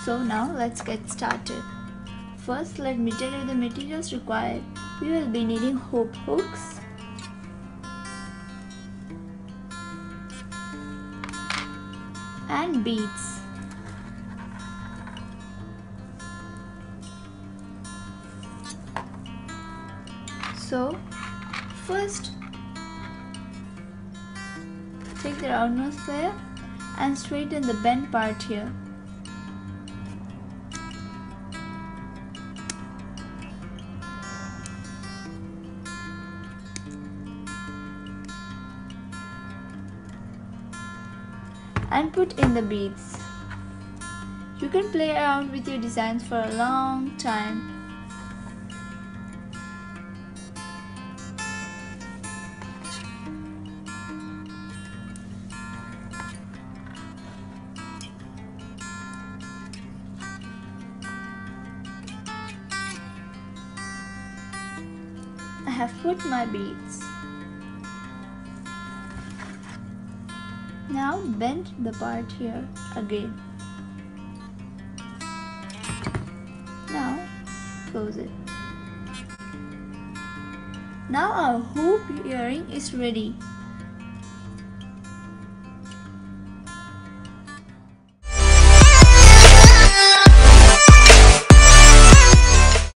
So now let's get started. First, let me tell you the materials required. We will be needing hoop hooks, and beads. So first, take the roundmost layer and straighten the bent part here. And put in the beads. You can play around with your designs for a long time. I have put my beads. Now bend the part here again. Now close it. Now our hoop earring is ready.